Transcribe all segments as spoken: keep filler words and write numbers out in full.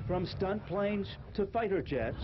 From stunt planes to fighter jets,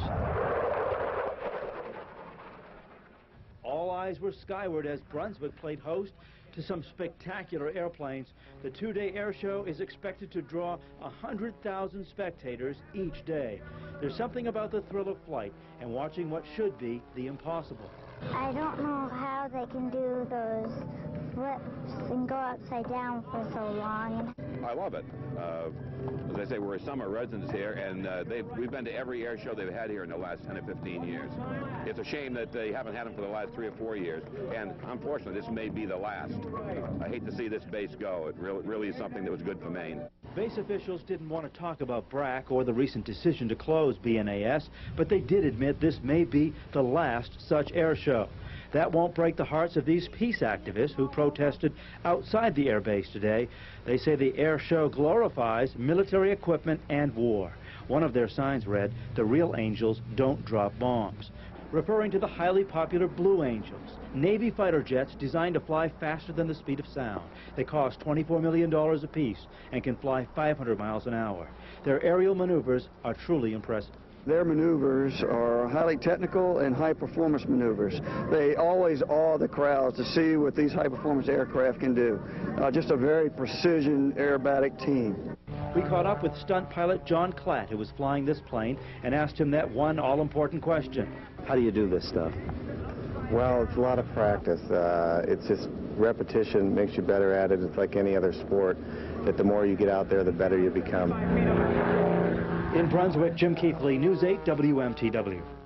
all eyes were skyward as Brunswick played host to some spectacular airplanes. The two-day air show is expected to draw one hundred thousand spectators each day. There's something about the thrill of flight and watching what should be the impossible. I don't know how they can do those flips and go upside down for so long. I love it. Uh, as I say, we're summer residents here, and uh, they've, we've been to every air show they've had here in the last ten or fifteen years. It's a shame that they haven't had them for the last three or four years, and unfortunately, this may be the last. I hate to see this base go. It really, really is something that was good for Maine. Base officials didn't want to talk about B R A C or the recent decision to close B N A S, but they did admit this may be the last such air show. That won't break the hearts of these peace activists who protested outside the air base today. They say the air show glorifies military equipment and war. One of their signs read, "The real angels don't drop bombs," referring to the highly popular Blue Angels, Navy fighter jets designed to fly faster than the speed of sound. They cost twenty-four million dollars apiece and can fly five hundred miles an hour. Their aerial maneuvers are truly impressive. Their maneuvers are highly technical and high-performance maneuvers. They always awe the crowds to see what these high-performance aircraft can do. Uh, just a very precision aerobatic team. We caught up with stunt pilot John Klatt, who was flying this plane, and asked him that one all-important question. How do you do this stuff? Well, it's a lot of practice. Uh, it's just repetition makes you better at it. It's like any other sport, that the more you get out there, the better you become. In Brunswick, Jim Keithley, News eight W M T W.